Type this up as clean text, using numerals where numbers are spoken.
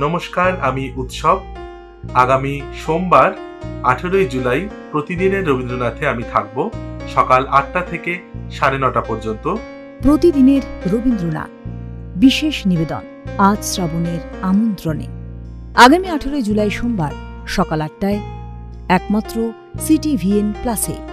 নমস্কার, আমি উৎসব। আগামী সোমবার 18 জুলাই প্রতিদিনের রবীন্দ্রনাথে আমি থাকব সকাল 8টা থেকে 9:30 পর্যন্ত। প্রতিদিনের রবীন্দ্রনাথ বিশেষ নিবেদন আজ শ্রাবণের আমন্ত্রণে আগামী 18 জুলাই সোমবার সকাল 8টায় একমাত্র CTVN প্লাসে।